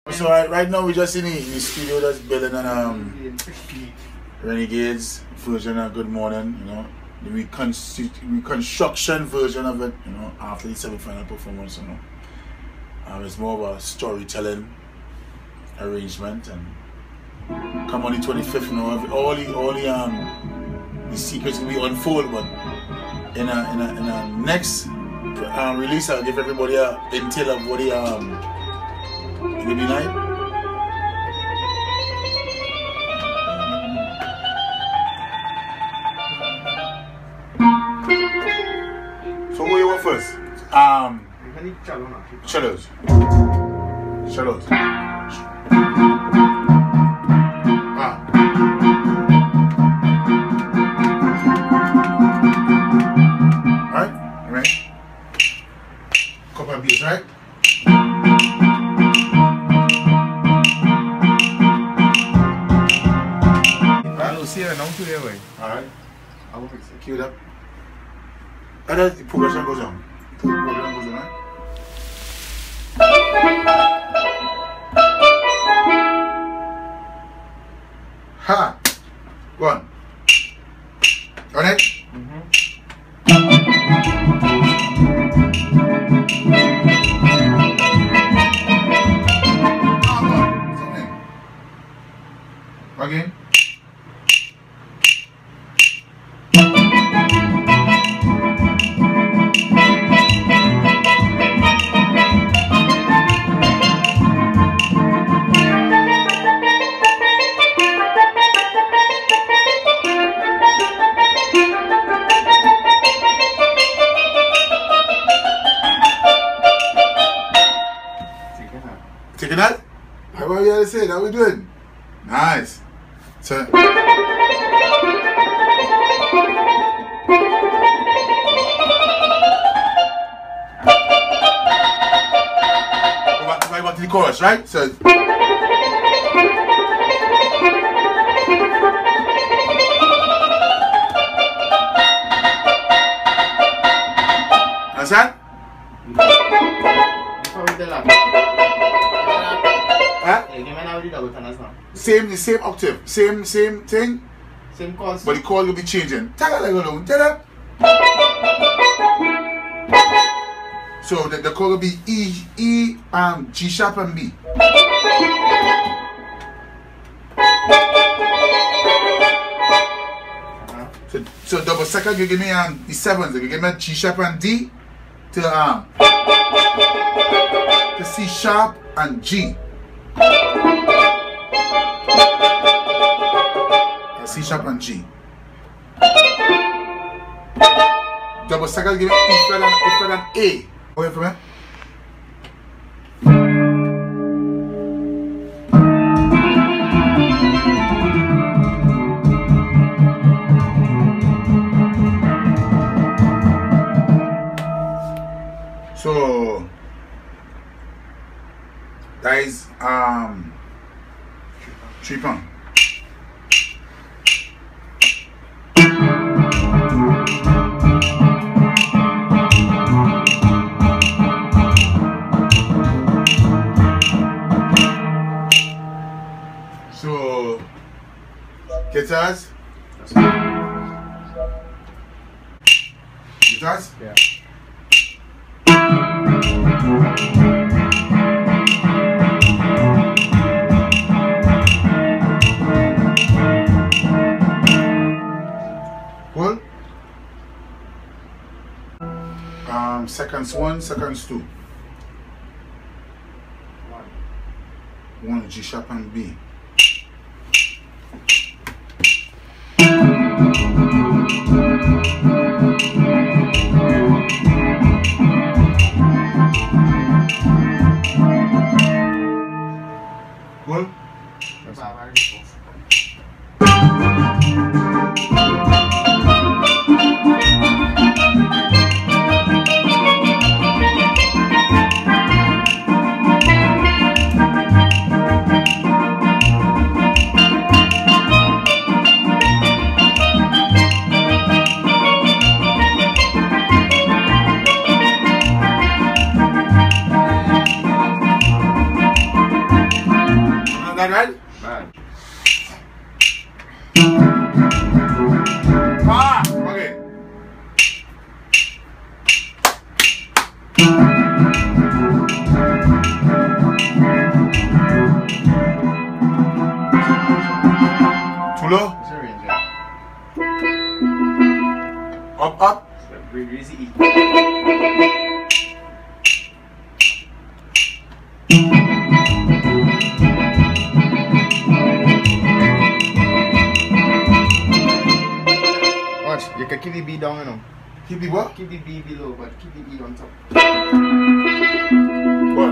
So right now we're just in the studio that's building an Renegades version of Good Morning, you know, the reconstruction version of it, you know, after the semi-final performance, you know. It's more of a storytelling arrangement, and come on the 25th, you know, all the secrets will be unfolded, but in a next release I'll give everybody a intel of what the will be like. So who you want first? Shadows. Right? Couple of beats, right? Alright. I will fix it. Cue it up. And then the progression goes on. Right? Ha! Go on. On it? Again. Taking that? How about you say? How we doing? Nice. So go back to the chorus, right? So understand? The same octave, same thing, same chords, but the chord will be changing. So the chord will be E, G sharp and B. So double second, you give me the seventh, you give me G sharp and D to C sharp and G. C sharp and G. Double second, give me E flat and A. Wait for me. So that is 3 pound. So guitars? Guitars? Yeah. Cool. Seconds 1, seconds 2. 1 G sharp and B. Cool. that right? Bad. Ah, okay. Too low? It's a range, Up, up. Really easy. Watch, you can keep the B down, you know. Keep the what? Keep the B below, but keep the E on top. What?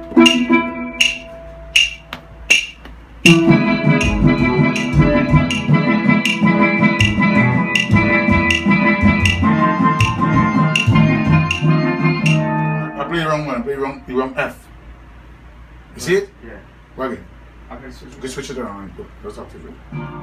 I play wrong one, I play wrong, the wrong F. You see it? Yeah. What again? I can switch. You can switch it around and go. That's up to you.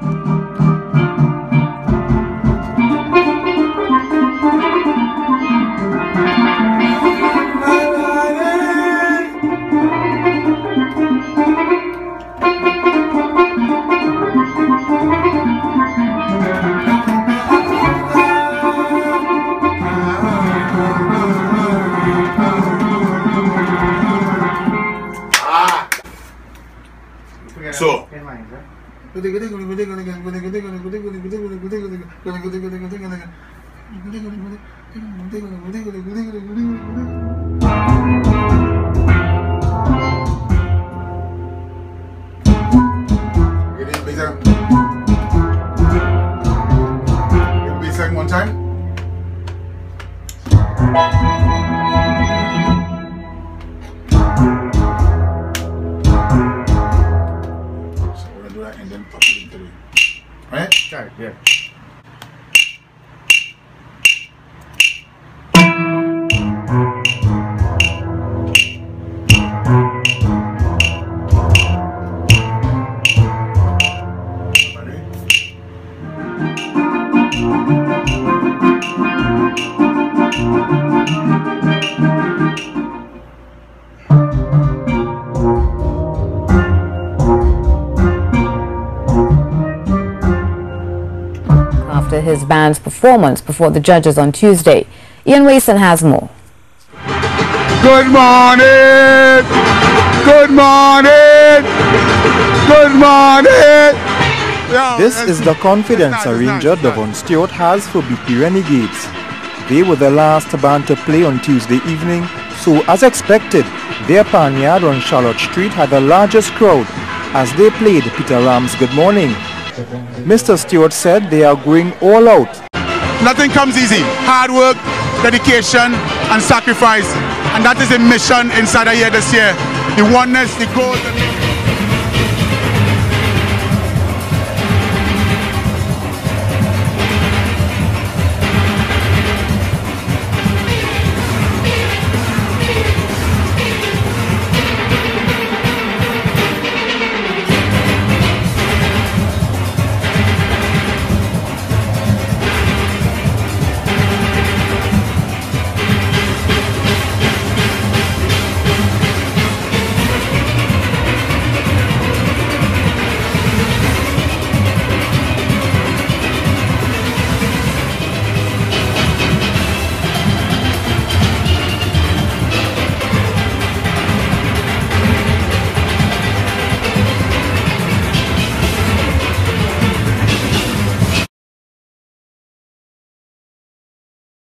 So, one time. And then pop it into it. Right? Right, yeah. After his band's performance before the judges on Tuesday. Ian Wason has more. Good morning! Good morning! Good morning! This is the confidence arranger Devon Stewart has for BP Renegades. They were the last band to play on Tuesday evening, so as expected, their Panyard on Charlotte Street had the largest crowd as they played Peter Ram's Good Morning. Mr. Stewart said they are going all out. Nothing comes easy. Hard work, dedication and sacrifice. And that is a mission inside of here this year. The oneness, the growth.